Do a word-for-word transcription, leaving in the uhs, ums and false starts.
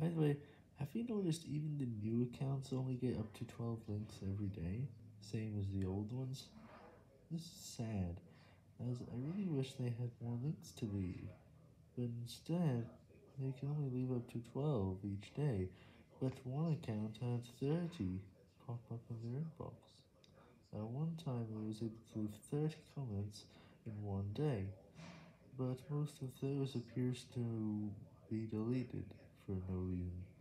By the way, have you noticed even the new accounts only get up to twelve links every day, same as the old ones? This is sad, as I really wish they had more links to leave, but instead, they can only leave up to twelve each day, but one account had thirty pop up in their inbox. At one time, I was able to leave thirty comments in one day, but most of those appears to be deleted for no reason.